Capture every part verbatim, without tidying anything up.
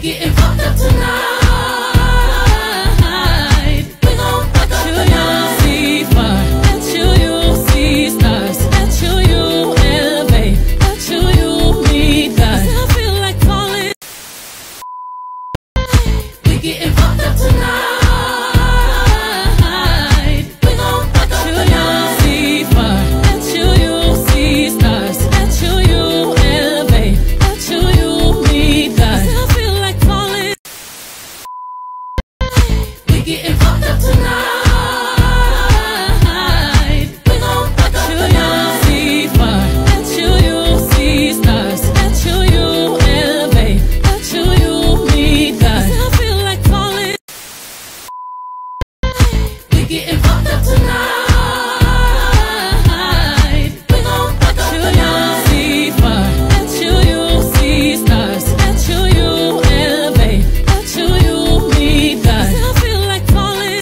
getting fucked up tonight. We gon' fuck up the night. See fire, until you see stars, until you elevate, until you meet God. I feel like falling. We getting fucked up tonight. We gon' fuck up the night. See fire, until you see stars, until you elevate, until you meet God. I feel like falling. We getting fucked up tonight. We gon' fuck up the night. See fire, until you see stars, until you elevate, until you meet God. I feel like falling. We getting fucked up tonight. We gon' fuck up the night. See fire, until you see stars, until you elevate, until you meet God. I feel like falling.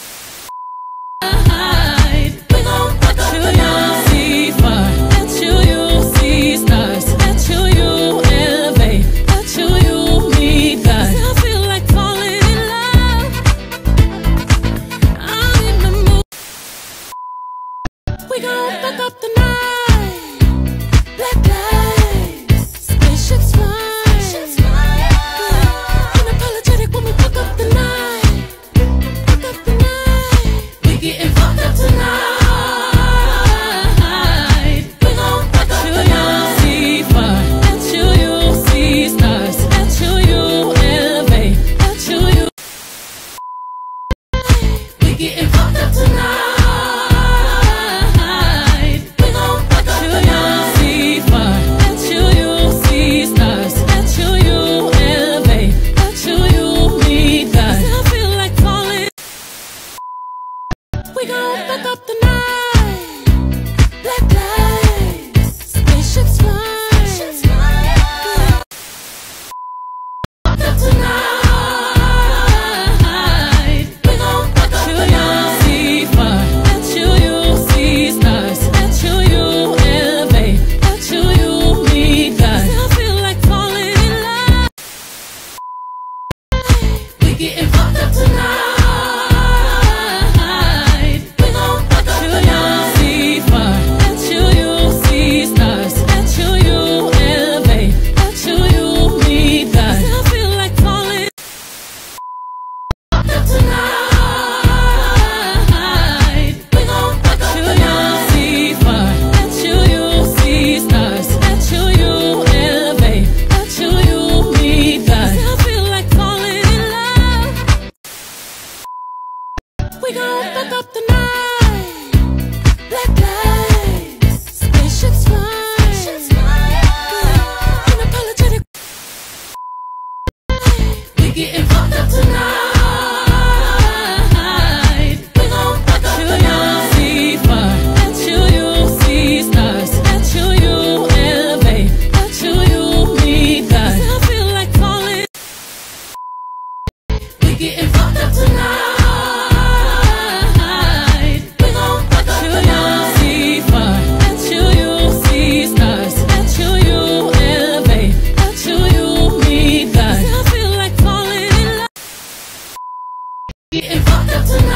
We gon' fuck up the night. See fire, until you see stars, until you elevate, until you meet God. I feel like falling in love. I'm in the mood. We gon' fuck up the night. Black lights, spaceships fly. Unapologetic when we fuck up the night. Fuck up the night. We getting fucked up tonight. We gon' fuck up the night. See fire, until you see stars, until you elevate, until you. We getting fucked up tonight. We gon' fuck up the night. See fire, until you see stars, until you elevate, until you meet God. I feel like falling. We gon' fuck up the night. Black lights, spaceships fly. Fuck up tonight. We gon' fuck up the night. See fire, until you see stars, until you elevate, until you meet God. I feel like falling in love. We getting fucked up tonight. We gon' fuck up the night. See fire, until you see stars, until you elevate, until you meet God. I feel like falling. Fucked up tonight. We gon' fuck up the night. See fire, until you see stars, until you elevate, until you meet God. I feel like falling in love. We gon' fuck up the night. Black lights, spaceships fly. Unapologetic. We getting fucked up tonight. We gon' fuck up the night. See fire, until you see stars, until you elevate, until you meet God. I feel like falling. We getting fucked up tonight. We gon' fuck up the night. See fire, until you see stars, until you elevate, until you meet God. I feel like falling in love. Getting fucked up tonight.